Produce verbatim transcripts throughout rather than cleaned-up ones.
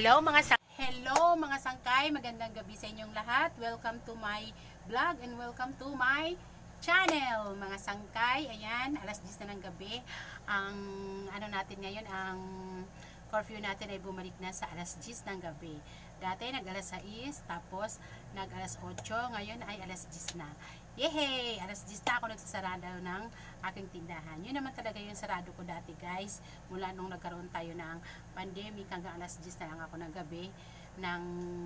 Hello mga sang Hello mga sangkay, magandang gabi sa inyong lahat. Welcome to my vlog and welcome to my channel. Mga sangkay, ayan, alas diyes na ng gabi. Ang ano natin ngayon, ang curfew natin ay bumalik na sa alas diyes ng gabi. Dati nag alas sais, tapos nag alas otso, ngayon ay alas diyes na. Yehey! Alas diyes na ako nagsasarado ng aking tindahan. Yun naman talaga yung sarado ko dati, guys. Mula nung nagkaroon tayo ng pandemic hanggang alas diyes na lang ako ng gabi ng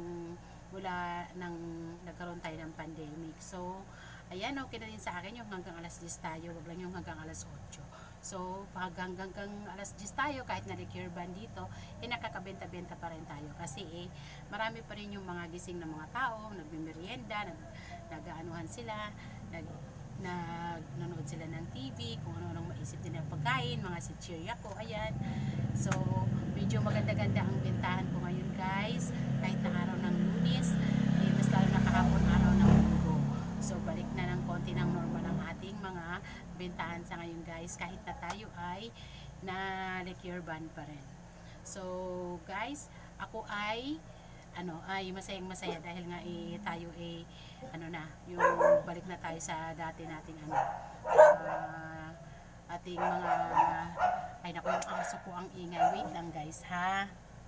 mula nang nagkaroon tayo ng pandemic. So, ayan, okay na din sa akin yung hanggang alas diyes tayo, wag lang yung hanggang alas otso. So, pag hanggang, hanggang alas diyes tayo, kahit na-recure ban dito, eh nakakabenta-benta pa rin tayo. Kasi eh, marami pa rin yung mga gising na mga tao, nagmimerienda, nag, nag-aanuhan sila, nag, nanonood sila ng T V, kung ano-anong maisip din ng pagkain, mga sichirya ko, ayan. So, medyo maganda-ganda ang bentahan ko ngayon, guys. Kahit na araw ng Lunes, eh, mas lalo na kahapon araw ng Linggo. So, balik na ng konti ng normal ang ating mga bentahan sa ngayon, guys. Kahit na tayo ay na-recure ban pa rin. So, guys, ako ay ano, ay masayang masaya dahil nga eh, tayo eh, ano na, yung balik na tayo sa dati nating ano, uh, ating mga, ay naku, yung aso ko ang ingay. Wait lang, guys, ha?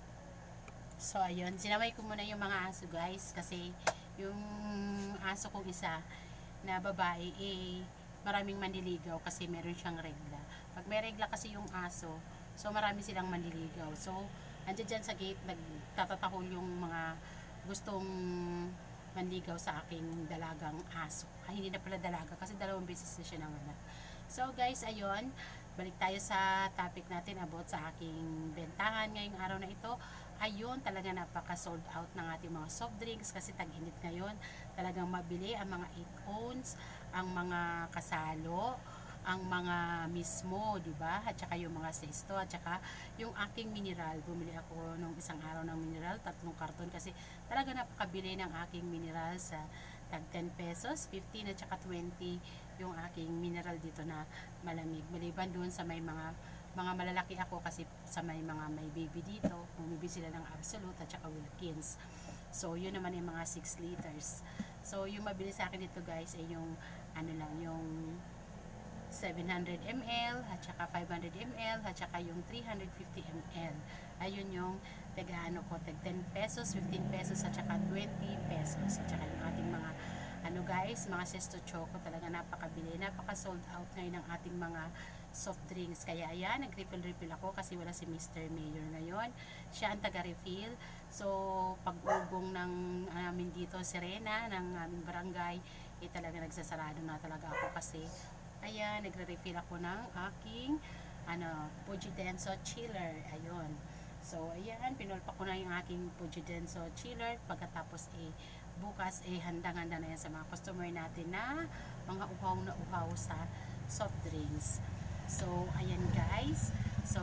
So, ayun, sinamay ko muna yung mga aso, guys, kasi yung aso kong isa na babae, eh, maraming manliligaw kasi meron siyang regla. Pag may regla kasi yung aso, so marami silang manliligaw. So, andyan dyan sa gate, nagtatatahol yung mga gustong manligaw sa aking dalagang aso. Ay, hindi na pala dalaga kasi dalawang beses na siya naman. So guys, ayun, balik tayo sa topic natin about sa aking bentahan ngayong araw na ito. Ayun, talaga napaka sold out ng ating mga soft drinks kasi tag-init ngayon. Talagang mabili ang mga eight ounce, ang mga kasalo, ang mga mismo, di ba? At saka yung mga sesto, at saka yung aking mineral. Bumili ako nung isang araw ng mineral, tatlong karton kasi talaga napakabili ng aking mineral sa tag ten pesos, fifteen at saka twenty yung aking mineral dito na malamig. Maliban doon sa may mga mga malalaki ako kasi sa may mga may baby dito, bumibili sila ng Absolute at saka Wilkins. So, yun naman yung mga six liters. So, yung mabili sa akin dito, guys, ay yung ano lang, yung seven hundred milliliters at saka five hundred milliliters at saka yung three hundred fifty milliliters. Ayun yung taga-ano ko, tag ten pesos, fifteen pesos at saka twenty pesos. At saka yung ating mga ano, guys, mga Sesto Choco, talaga napakabili, napaka sold out ngayon ng ating mga soft drinks. Kaya ayan, nag-refill-refill ako kasi wala si Mister Mayor ngayon. Siya ang taga-refill. So, pag-ugong ng namin dito, Serena, ng aming barangay, eh talaga nagsasarado na talaga ako kasi ayan, nagre-refill ako ng aking ano, Pujidenso chiller. Ayun. So, ayan, pinulpa ko na yung aking Pujidenso chiller. Pagkatapos, eh, bukas, eh, handang-handa na yan sa mga customer natin na mga uhaw na uhaw sa soft drinks. So, ayan, guys. So,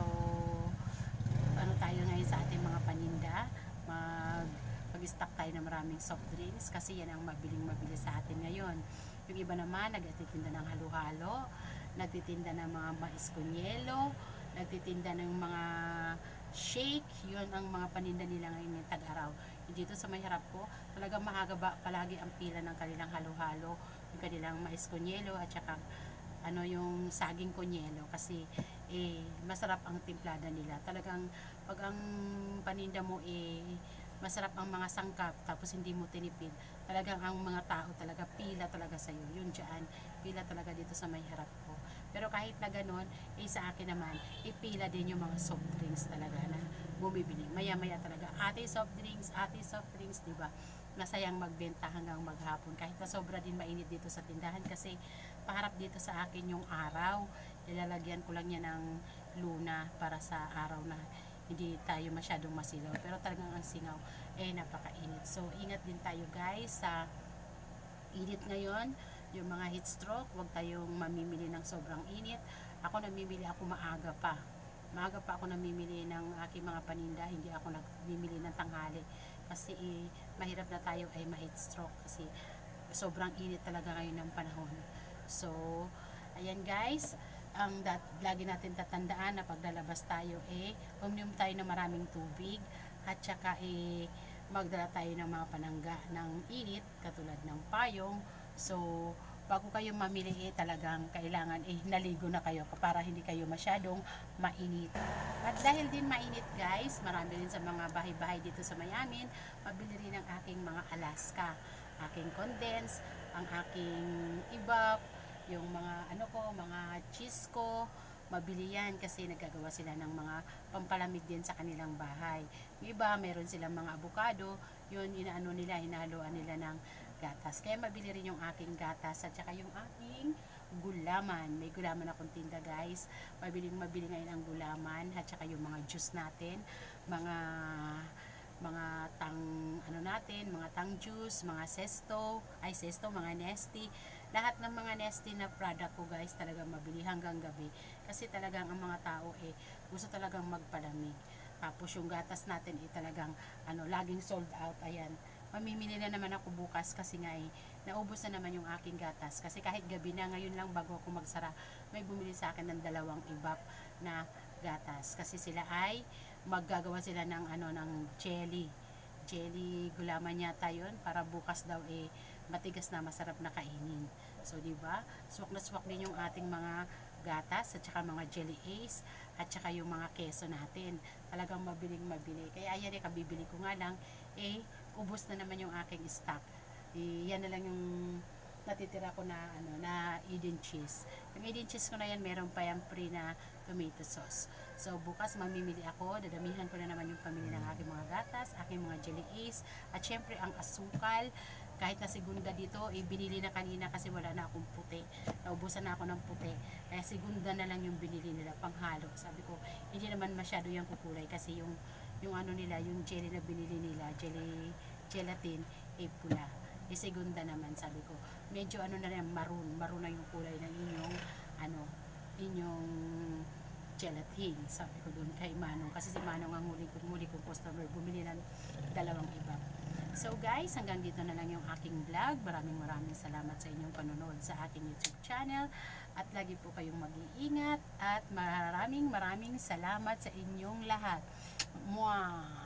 ano tayo ngayon sa ating mga paninda? Mag, mag-stock tayo ng maraming soft drinks kasi yan ang mabiling-mabili sa atin ngayon. Yung iba naman, nagtitinda ng halo-halo, nagtitinda ng mga mais con yelo, nagtitinda ng mga shake, yun ang mga paninda nila ngayon yung tag-araw. Dito sa may harap ko, talagang mahagaba palagi ang pila ng kanilang halo-halo, yung kanilang mais con yelo at saka ano yung saging con yelo kasi eh, masarap ang timplada nila. Talagang pag ang paninda mo eh, masarap ang mga sangkap tapos hindi mo tinipid, talagang ang mga tao talaga pila talaga sa'yo, yun dyan, pila talaga dito sa may harap ko. Pero kahit na ganun, eh sa akin naman, ipila din yung mga soft drinks talaga na bumibili, maya maya talaga, ate soft drinks, ate soft drinks, diba? Masayang magbenta hanggang maghapon kahit na sobra din mainit dito sa tindahan kasi paharap dito sa akin yung araw, nilalagyan ko lang niya ng luna para sa araw na hindi tayo masyadong masilaw, pero talagang ang singaw eh napakainit. So ingat din tayo, guys, sa init ngayon, yung mga heat stroke, huwag tayong mamimili ng sobrang init. Ako namimili ako maaga pa maaga pa ako namimili ng aking mga paninda, hindi ako nagmimili ng tanghali kasi eh, mahirap na tayo ay ma-heat stroke kasi sobrang init talaga ngayon ng panahon. So ayan, guys, ang dat, lagi natin tatandaan na paglalabas tayo eh uminom tayo ng maraming tubig at saka eh, magdala tayo ng mga panangga ng init katulad ng payong. So bago kayo mamili eh, talagang kailangan eh naligo na kayo para hindi kayo masyadong mainit. At dahil din mainit guys, marami rin sa mga bahay-bahay dito sa Miami, mabili rin ang aking mga Alaska, aking condense, ang aking ibap, yung mga ano ko, mga cheese ko, mabili yan kasi nagagawa sila ng mga pampalamig din sa kanilang bahay. Yung iba, meron silang mga avocado, yun inaano nila, hinahaluan nila ng gatas. Kaya mabili rin yung aking gatas at saka yung aking gulaman. May gulaman akong tinda guys. Mabiling mabili ngayon ang gulaman at saka yung mga juice natin, mga mga tang ano natin, mga tang juice, mga sesto, ay sesto, mga nesty. Lahat ng mga nesty na product ko guys, talagang mabili hanggang gabi. Kasi talagang ang mga tao eh gusto talagang magpalamig. Tapos yung gatas natin eh talagang ano, laging sold out. Ayan. Mamimili na naman ako bukas kasi nga eh, naubos na naman yung aking gatas. Kasi kahit gabi na, ngayon lang bago ako magsara, may bumili sa akin ng dalawang ibap na gatas. Kasi sila ay maggagawa sila ng ano ng jelly. Jelly gulaman yata yun para bukas daw eh matigas na masarap na kainin. So di ba? Swak na swak din yung ating mga gatas at saka mga jelly ace at saka yung mga keso natin. Talagang mabiling mabili. Kaya ayan eh, kabibili ko nga lang eh ubos na naman yung aking stock. E, yan na lang yung natitira ko na ano na Eden cheese. Yung Eden cheese ko na yan, meron pa yung free na tomato sauce. So bukas mamimili ako, dadamihan ko na naman yung pamili ng aking mga gatas, aking mga jelly ace, at syempre ang asukal. Kahit na segunda dito, eh, binili na kanina kasi wala na akong puti. Naubusan na ako ng puti. Kaya segunda na lang yung binili nila, panghalo. Sabi ko, hindi naman masyado yung kukulay kasi yung, yung ano nila, yung jelly na binili nila, jelly, gelatin, eh pula. Eh segunda naman, sabi ko, medyo ano na lang, maroon. Maroon na yung kulay ng inyong, ano, inyong gelatin. Sabi ko doon kay Manong. Kasi si Manong ang huli ko, huli kong customer, bumili ng dalawang iba. So guys, hanggang dito na lang yung aking vlog. Maraming maraming salamat sa inyong panonood sa aking YouTube channel. At lagi po kayong mag-iingat. At maraming maraming salamat sa inyong lahat. Mwah!